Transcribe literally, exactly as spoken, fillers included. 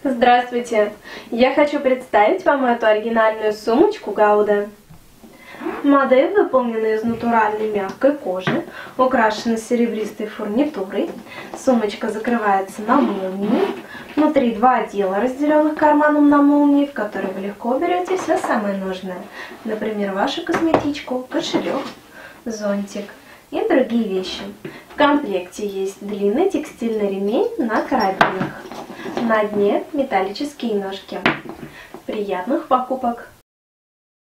Здравствуйте! Я хочу представить вам эту оригинальную сумочку Гауда. Модель выполнена из натуральной мягкой кожи, украшена серебристой фурнитурой. Сумочка закрывается на молнию. Внутри два отдела, разделенных карманом на молнии, в которые вы легко берете все самое нужное. Например, вашу косметичку, кошелек, зонтик и другие вещи. В комплекте есть длинный текстильный ремень на карабинах. На дне металлические ножки. Приятных покупок!